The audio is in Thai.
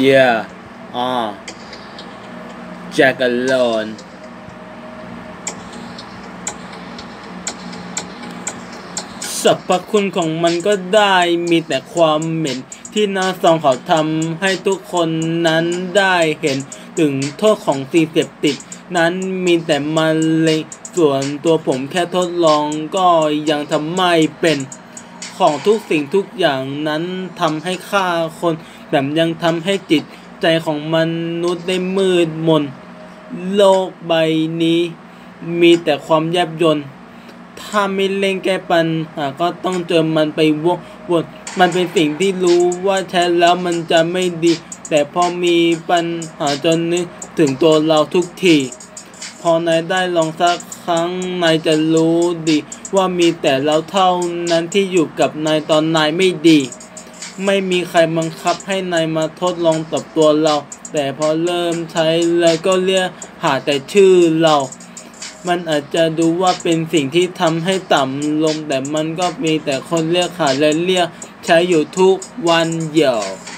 yeah แจ็คอโลนสรรพคุณของมันก็ได้มีแต่ความเหม็นที่น่าซองเขาทำให้ทุกคนนั้นได้เห็นถึงโทษของสิ่งเสพติดนั้นมีแต่มะเร็งส่วนตัวผมแค่ทดลองก็ยังทำไม่เป็นของทุกสิ่งทุกอย่างนั้นทำให้ฆ่าคนแต่ยังทำให้จิตใจของมนุษย์ได้มืดมนโลกใบนี้มีแต่ความแยบยลถ้าไม่เล่นแก้ปัญหาก็ต้องเจอมันไปวนมันเป็นสิ่งที่รู้ว่าใช้แล้วมันจะไม่ดีแต่พอมีปัญหาจนนึกถึงตัวเราทุกทีพอนายได้ลองสักครั้งนายจะรู้ดีว่ามีแต่เราเท่านั้นที่อยู่กับนายตอนนายไม่ดีไม่มีใครบังคับให้นายมาทดลองกับตัวเราแต่พอเริ่มใช้แล้วก็เรียกหาแต่ชื่อเรามันอาจจะดูว่าเป็นสิ่งที่ทำให้ต่ำลงแต่มันก็มีแต่คนเรียกหาและเรียกใช้อยู่ทุกวันเดียว